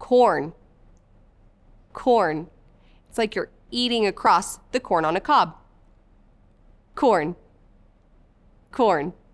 Corn. Corn. It's like you're eating across the corn on a cob. Corn. Corn.